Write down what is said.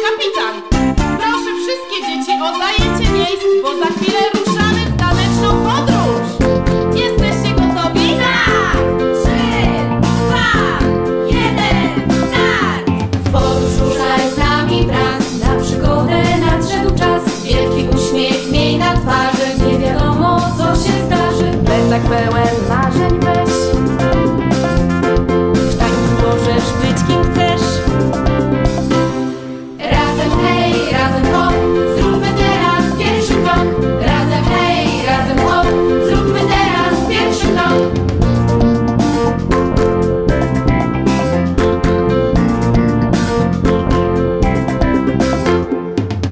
kapitan. Proszę wszystkie dzieci o zajęcie miejsc, bo za chwilę ruszamy w taneczną podróż. Jesteście gotowi? Tak! 3, 2, 1, start! W podróż ruszaj z nami wraz, na przygodę nadszedł czas. Wielki uśmiech miej na twarzy, nie wiadomo co się zdarzy. Plecak pełen